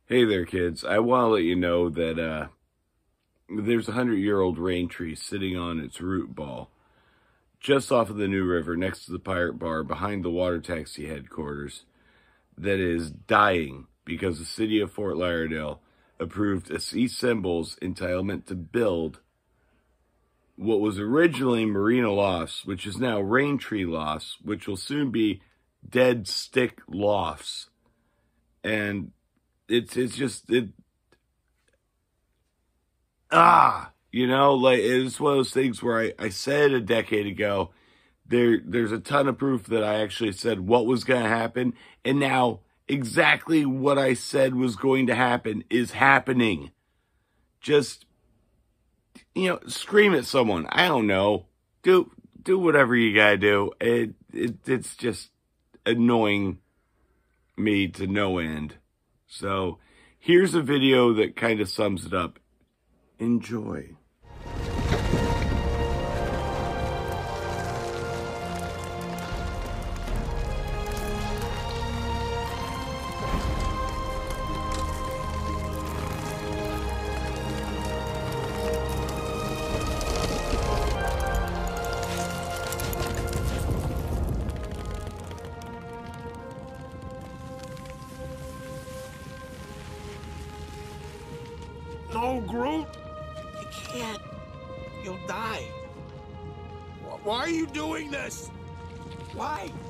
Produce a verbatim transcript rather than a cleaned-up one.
Hey there, kids. I want to let you know that uh, there's a hundred-year-old rain tree sitting on its root ball just off of the New River next to the Pirate Bar behind the water taxi headquarters that is dying because the city of Fort Lauderdale approved a C Symbols entitlement to build what was originally Marina Lofts, which is now Rain Tree Lofts, which will soon be Dead Stick Lofts. And it's it's just it ah you know like it's one of those things where I, I said a decade ago there there's a ton of proof that I actually said what was going to happen, and now exactly what I said was going to happen is happening. Just, you know, scream at someone. I don't know. Do do whatever you gotta do. It, it it's just annoying me to no end. So here's a video that kind of sums it up. Enjoy. No, Groot! You can't. You'll die. Why are you doing this? Why?